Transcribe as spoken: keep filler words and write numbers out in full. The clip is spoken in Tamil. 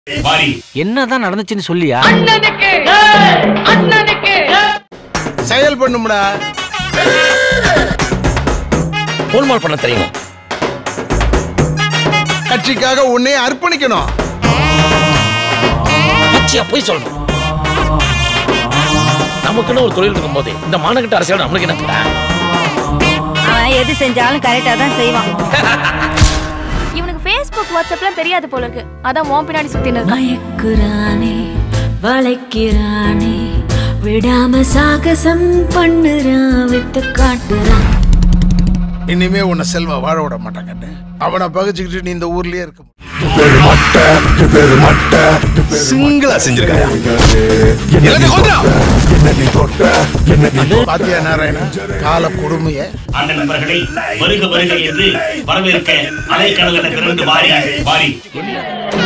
என்னதான் நடந்துச்சுன்னு சொல்லியா? செயல் பண்ணும்டா. கோல்மால் பண்ண தெரியும். கட்சிக்காக உன்னை அர்ப்பணிக்கணும். பச்சையா போய் சொல்லணும். நமக்குன்னு ஒரு தொழில் இருக்கும் போது இந்த மாநகட்ட அரசியல் நம்மளுக்கு என்ன? அவன் எது செஞ்சாலும் கரெக்டா தான் செய்வான். இவனுக்கு Facebook வாட்ஸ்அப்லாம் தெரியாது போல இருக்கு. அதான் உன் பின்னாடி சுத்தினு இருக்கான். மயக்குறானே வளைக்கிறானே விடாம சாகசம் பண்ணுறான் வித்து காட்டுறான். இனிமே உன்னை செல்வா வாழ விட மாட்டாங்க. அவனை பகிச்சுக்கிட்டு நீ இந்த ஊர்லயே இருக்க சிங்களா செஞ்சிருக்காயா? பாத்தியா நாராயணா கால கொடுமைய. அந்த நண்பர்களை வருக வருக என்று வரவேற்க அலைக்கடலை திரண்டு வாரி வாரி